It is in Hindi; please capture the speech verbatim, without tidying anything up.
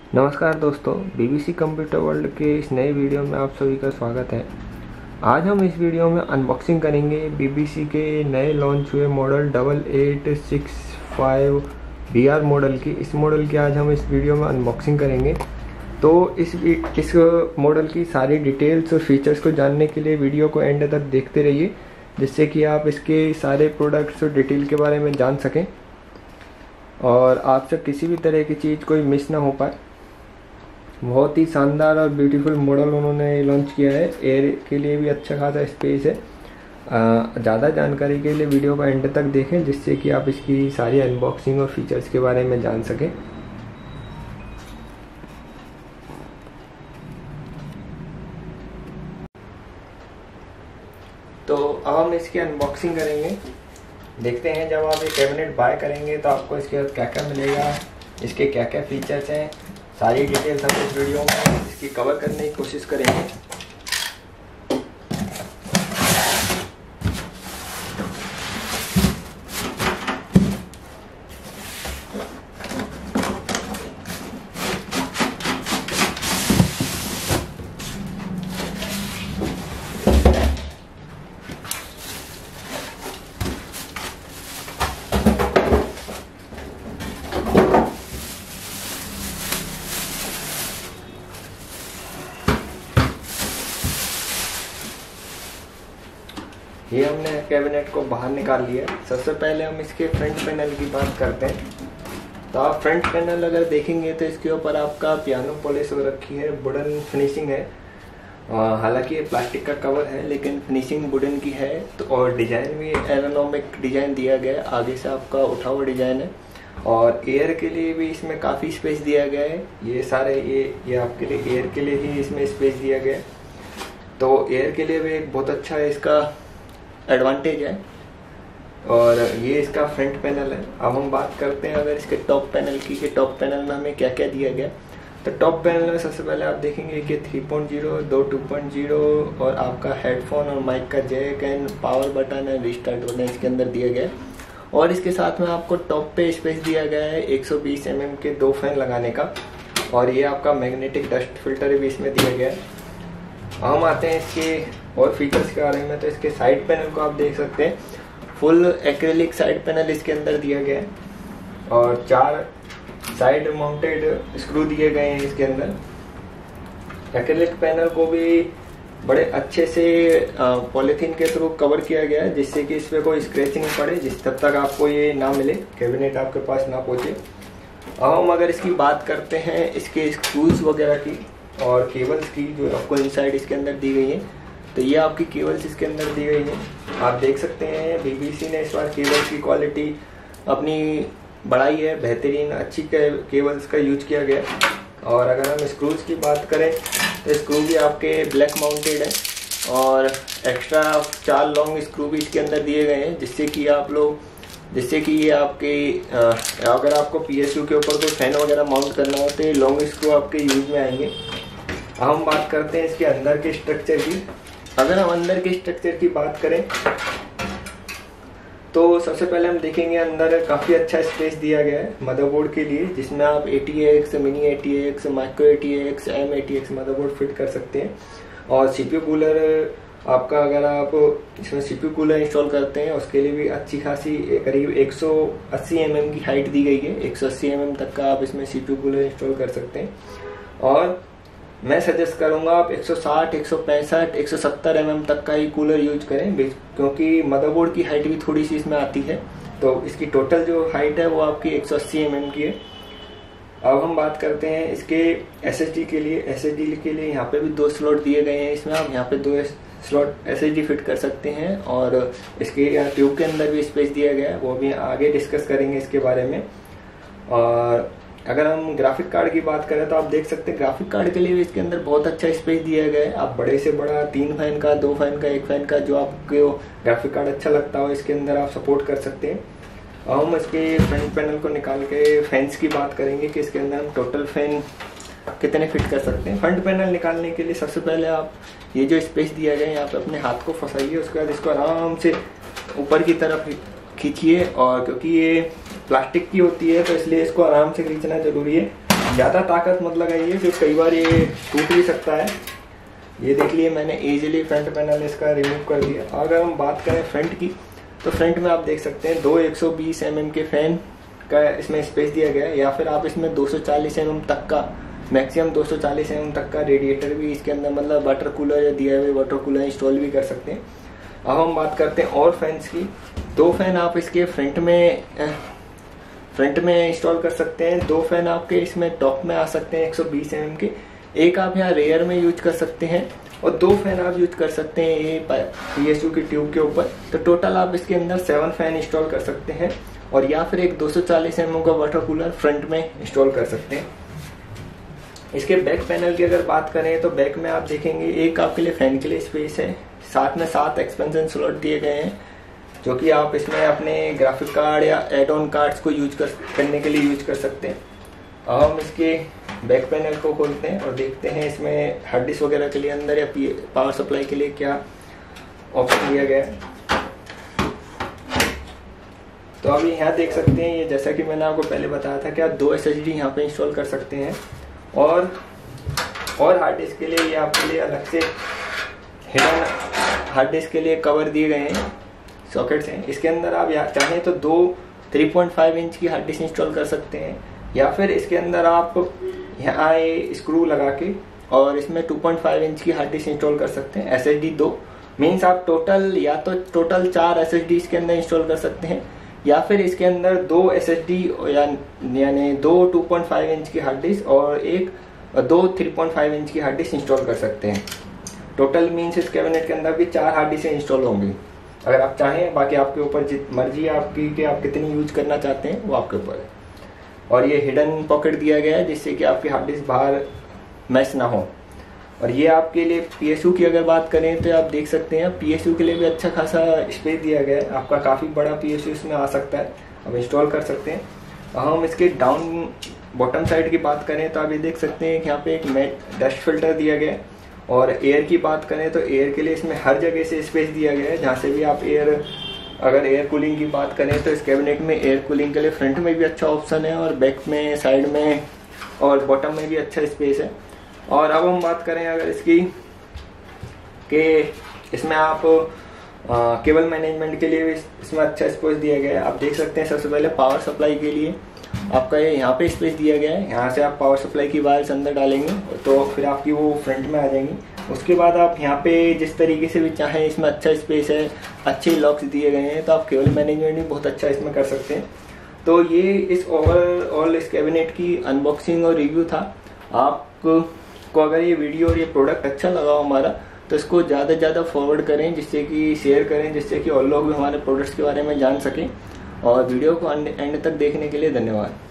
नमस्कार दोस्तों, बीबीसी कंप्यूटर वर्ल्ड के इस नए वीडियो में आप सभी का स्वागत है। आज हम इस वीडियो में अनबॉक्सिंग करेंगे बीबीसी के नए लॉन्च हुए model double eight six five B R model की। इस मॉडल की आज हम इस वीडियो में अनबॉक्सिंग करेंगे। तो इस इस मॉडल की सारी डिटेल्स और फीचर्स को जानने के लिए वीडियो को एंड तक देखते रहिए, जिससे कि आप इसके सारे प्रोडक्ट्स और डिटेल के बारे में जान सकें और आपसे किसी भी तरह की चीज़ कोई मिस ना हो पाए। बहुत ही शानदार और ब्यूटीफुल मॉडल उन्होंने लॉन्च किया है। एयर के लिए भी अच्छा खासा स्पेस है। ज़्यादा जानकारी के लिए वीडियो को एंड तक देखें, जिससे कि आप इसकी सारी अनबॉक्सिंग और फीचर्स के बारे में जान सकें। तो अब हम इसकी अनबॉक्सिंग करेंगे। देखते हैं जब आप ये कैबिनेट बाय करेंगे तो आपको इसके बाद क्या क्या मिलेगा, इसके क्या क्या फीचर्स हैं, सारी डिटेल्स हम इस वीडियो में इसकी कवर करने की कोशिश करेंगे। ये हमने कैबिनेट को बाहर निकाल लिया। सबसे पहले हम इसके फ्रंट पैनल की बात करते हैं। तो आप फ्रंट पैनल अगर देखेंगे तो इसके ऊपर आपका पियानो पॉलिश हो रखी है, वुडन फिनिशिंग है। हालांकि ये प्लास्टिक का कवर है लेकिन फिनिशिंग वुडन की है। तो और डिजाइन भी एरोनॉमिक डिजाइन दिया गया है। आगे से आपका उठा हुआ डिजाइन है और एयर के लिए भी इसमें काफ़ी स्पेस दिया गया है। ये सारे ये ये आपके लिए एयर के लिए ही इसमें स्पेस दिया गया है। तो एयर के लिए भी एक बहुत अच्छा है इसका एडवांटेज है। और ये इसका फ्रंट पैनल है। अब हम बात करते हैं अगर इसके टॉप पैनल की कि टॉप पैनल में हमें क्या क्या दिया गया। तो टॉप पैनल में सबसे पहले आप देखेंगे कि थ्री पॉइंट ज़ीरो, दो टू पॉइंट ज़ीरो और आपका हेडफोन और माइक का jack and power button and restart button इसके अंदर दिया गया है। और इसके साथ में आपको टॉप पे स्पेस दिया गया है एक सौ बीस एम एम के दो फैन लगाने का। और ये आपका मैग्नेटिक डस्ट फिल्टर भी इसमें दिया गया है। हम आते हैं इसके और फीचर्स के बारे में। तो इसके साइड पैनल को आप देख सकते हैं, फुल एक्रेलिक साइड पैनल इसके अंदर दिया गया है और चार साइड माउंटेड स्क्रू दिए गए हैं इसके अंदर। एक्रेलिक पैनल को भी बड़े अच्छे से पॉलीथीन के थ्रू कवर किया गया है, जिससे कि इस पर कोई स्क्रैचिंग नहीं पड़े, जिस तब तक आपको ये ना मिले, कैबिनेट आपके पास ना पहुंचे। अब हम अगर इसकी बात करते हैं इसके स्क्रूज वगैरह की और केबल्स की, जो आपको इनसाइड इसके अंदर दी गई है। तो ये आपकी केबल्स इसके अंदर दी गई है। आप देख सकते हैं बीबीसी ने इस बार केबल्स की क्वालिटी अपनी बढ़ाई है, बेहतरीन अच्छी केबल्स का यूज किया गया। और अगर हम स्क्रूज की बात करें तो स्क्रू भी आपके ब्लैक माउंटेड है और एक्स्ट्रा चार लॉन्ग स्क्रू भी इसके अंदर दिए गए हैं, जिससे कि आप लोग जिससे कि ये आपके अगर आपको पीएसयू के ऊपर कोई फैन वगैरह माउंट करना हो तो ये लॉन्ग स्क्रू आपके यूज में आएंगे। हम बात करते हैं इसके अंदर के स्ट्रक्चर की। अगर हम अंदर के स्ट्रक्चर की बात करें तो सबसे पहले हम देखेंगे अंदर काफ़ी अच्छा स्पेस दिया गया है मदरबोर्ड के लिए, जिसमें आप A T X, mini A T X, micro A T X, M A T X motherboard fit कर सकते हैं। और सीपीयू कूलर आपका अगर आप इसमें सीपीयू कूलर इंस्टॉल करते हैं उसके लिए भी अच्छी खासी करीब एक सौ अस्सी एम एम की हाइट दी गई है। एक सौ अस्सी एम एम तक का आप इसमें सीपीयू कूलर इंस्टॉल कर सकते हैं। और मैं सजेस्ट करूंगा आप एक सौ साठ, एक सौ पैंसठ, एक सौ सत्तर एम एम तक का ही कूलर यूज करें, क्योंकि मदरबोर्ड की हाइट भी थोड़ी सी इसमें आती है। तो इसकी टोटल जो हाइट है वो आपकी एक सौ अस्सी एम एम की है। अब हम बात करते हैं इसके एसएसडी के लिए। एसएसडी के लिए यहाँ पे भी दो स्लॉट दिए गए हैं। इसमें आप यहाँ पे दो स्लॉट एसएसडी फिट कर सकते हैं और इसके ट्यूब के अंदर भी स्पेस दिया गया है, वो भी आगे डिस्कस करेंगे इसके बारे में। और अगर हम ग्राफिक कार्ड की बात करें तो आप देख सकते हैं ग्राफिक कार्ड के लिए भी इसके अंदर बहुत अच्छा स्पेस दिया गया है। आप बड़े से बड़ा तीन फैन का, दो फैन का, एक फैन का, जो आपको ग्राफिक कार्ड अच्छा लगता हो इसके अंदर आप सपोर्ट कर सकते हैं। हम इसके फ्रंट पैनल को निकाल के फैंस की बात करेंगे कि इसके अंदर हम टोटल फैन कितने फिट कर सकते हैं। फ्रंट पैनल निकालने के लिए सबसे पहले आप ये जो स्पेस दिया गया है यहाँ पे अपने हाथ को फंसाइए, उसके बाद इसको आराम से ऊपर की तरफ खींचिए। और क्योंकि ये प्लास्टिक की होती है तो इसलिए इसको आराम से खींचना जरूरी है। ज़्यादा ताकत मत लगाइए, फिर कई बार ये टूट भी सकता है। ये देख लिए मैंने इजीली फ्रंट पैनल इसका रिमूव कर दिया। अगर हम बात करें फ्रंट की, तो फ्रंट में आप देख सकते हैं दो एक सौ बीस एम एम के फैन का इसमें स्पेस दिया गया है, या फिर आप इसमें दो सौ चालीस एम एम तक का, मैक्सिमम दो सौ चालीस एम एम तक का रेडिएटर भी इसके अंदर, मतलब वाटर कूलर या दिया हुए वाटर कूलर इंस्टॉल भी कर सकते हैं। अब हम बात करते हैं और फैंस की। दो फैन आप इसके फ्रंट में फ्रंट में इंस्टॉल कर सकते हैं। दो फैन आपके इसमें टॉप में आ सकते हैं एक सौ बीस एम एम के। एक आप यहाँ रेयर में यूज कर सकते हैं और दो फैन आप यूज कर सकते हैं ये पीएसयू की ट्यूब के ऊपर। तो टोटल आप इसके अंदर सेवन फैन इंस्टॉल कर सकते हैं, और या फिर एक दो सौ चालीस एम एम का वाटर कूलर फ्रंट में इंस्टॉल कर सकते हैं। इसके बैक पैनल की अगर बात करें तो बैक में आप देखेंगे एक आपके लिए फैन के लिए स्पेस है, साथ में सात एक्सपेंशन स्लॉट दिए गए हैं, जो कि आप इसमें अपने ग्राफिक कार्ड या एड ऑन कार्ड्स को यूज कर करने के लिए यूज कर सकते हैं। अब हम इसके बैक पैनल को खोलते हैं और देखते हैं इसमें हार्ड डिस्क वगैरह के लिए अंदर या पावर सप्लाई के लिए क्या ऑप्शन दिया गया है। तो अभी यहाँ देख सकते हैं, ये जैसा कि मैंने आपको पहले बताया था कि आप दो एस एस डी यहाँ पे इंस्टॉल कर सकते हैं, और और हार्ड डिस्क के लिए ये आपके लिए अलग से हिडन हार्ड डिस्क के लिए कवर दिए गए हैं, सॉकेट्स हैं। इसके अंदर आप या चाहें तो दो थ्री पॉइंट फाइव इंच की हार्ड डिस्क इंस्टॉल कर सकते हैं, या फिर इसके अंदर आप यहाँ ये स्क्रू लगा के और इसमें टू पॉइंट फाइव इंच की हार्ड डिस्क इंस्टॉल कर सकते हैं। एसएसडी दो मीन्स आप टोटल या तो टोटल चार एसएसडी इसके अंदर इंस्टॉल कर सकते हैं, या फिर इसके अंदर दो एसएसडी या यानी दो टू पॉइंट फाइव इंच की हार्ड डिस्क और एक दो थ्री पॉइंट फाइव इंच की हार्ड डिस्क इंस्टॉल कर सकते हैं। टोटल मीन्स इस कैबिनेट के अंदर भी चार हार्ड डिस्क इंस्टॉल होंगी अगर आप चाहें। बाकी आपके ऊपर जित मर्जी है आपकी कि आप कितनी यूज करना चाहते हैं, वो आपके ऊपर है। और ये हिडन पॉकेट दिया गया है जिससे कि आपकी हार्ड डिस्क बाहर मैच ना हो। और ये आपके लिए पीएसयू की अगर बात करें तो आप देख सकते हैं पीएसयू के लिए भी अच्छा खासा स्पेस दिया गया है, आपका काफ़ी बड़ा पीएसयू इसमें आ सकता है, आप इंस्टॉल कर सकते हैं। हम इसके डाउन बॉटम साइड की बात करें तो आप ये देख सकते हैं कि यहाँ पे एक मैट डस्ट फिल्टर दिया गया है। और एयर की बात करें तो एयर के लिए इसमें हर जगह से स्पेस दिया गया है, जहाँ से भी आप एयर, अगर एयर कूलिंग की बात करें तो इस कैबिनेट में एयर कूलिंग के लिए फ्रंट में भी अच्छा ऑप्शन है, और बैक में, साइड में और बॉटम में भी अच्छा स्पेस है। और अब हम बात करें अगर इसकी कि इसमें आप आ, केबल मैनेजमेंट के लिए भी इसमें अच्छा स्पेस दिया गया है। आप देख सकते हैं सबसे पहले पावर सप्लाई के लिए आपका ये यहाँ पे स्पेस दिया गया है, यहाँ से आप पावर सप्लाई की वायर्स अंदर डालेंगे तो फिर आपकी वो फ्रंट में आ जाएंगी। उसके बाद आप यहाँ पे जिस तरीके से भी चाहें, इसमें अच्छा स्पेस है, अच्छे लॉक्स दिए गए हैं, तो आप केबल मैनेजमेंट भी बहुत अच्छा इसमें कर सकते हैं। तो ये इस ओवरऑल इस कैबिनेट की अनबॉक्सिंग और रिव्यू था। आपको को अगर ये वीडियो और ये प्रोडक्ट अच्छा लगा हो हमारा, तो इसको ज़्यादा से ज़्यादा फॉरवर्ड करें, जिससे कि शेयर करें, जिससे कि और लोग भी हमारे प्रोडक्ट्स के बारे में जान सकें। और वीडियो को एंड तक देखने के लिए धन्यवाद।